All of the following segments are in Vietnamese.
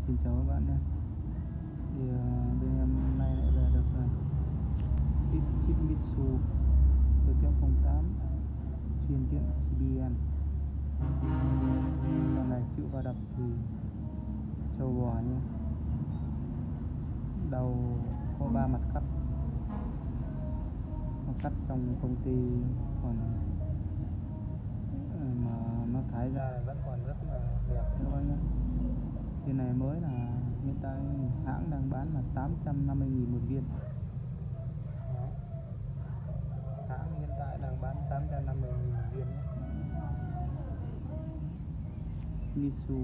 Xin chào các bạn nhé. Thì bên em hôm nay lại về được chip Mitsu TK08 chuyên tiện CBN. Con này chịu va đập thì trâu bò nhé. Đầu có 3 mặt cắt, nó cắt trong công ty còn mà nó thái ra vẫn còn rất là đẹp các bác nhé. Cái này mới là hiện tại hãng đang bán là 850.000 một viên. Đó. Hãng hiện tại đang bán 850.000 một viên nhé. Mitsu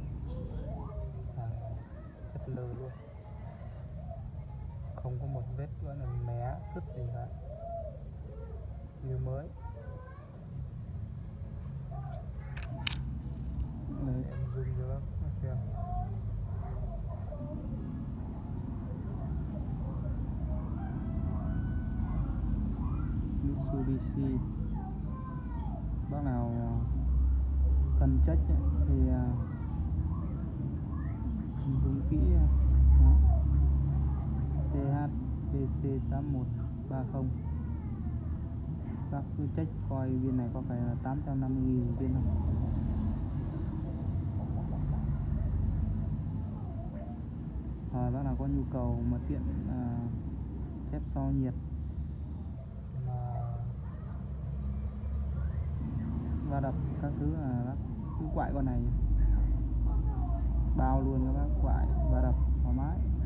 chất lơ luôn, không có một vết gọi là mé sứt gì cả, như mới. Đây em zoom cho các xem. Mitsubishi, bác nào cần check thì đúng kỹ THPC8130. Bác cứ check coi viên này có phải là 850.000 viên không. Bác nào có nhu cầu mà tiện thép so nhiệt mà va đập các thứ là bác cứ quại con này bao luôn các bác, quại va đập thoải mái.